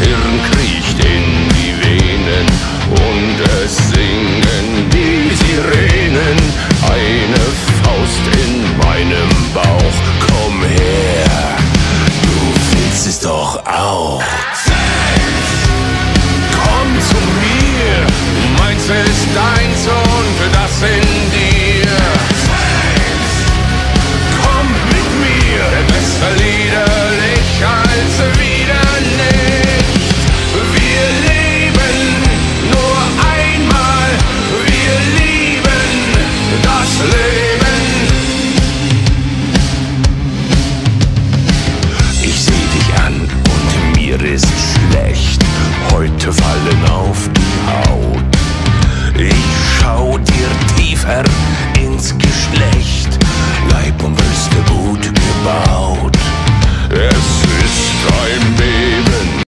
Hirn kriecht in die Venen und es singen die Sirenen. Eine Faust in meinem Bauch, komm her, du willst es doch auch. Komm zu mir, du meinst es ist deins und das in dir. Komm mit mir, besser liederlich als wieder nicht. Wir leben nur einmal, wir lieben das Leben. Ich seh dich an und mir ist schlecht. Heute fallen auf die Haut. Ich schau dir tiefer ins Geschlecht. Leib und Brüste gut gebaut. Es ist ein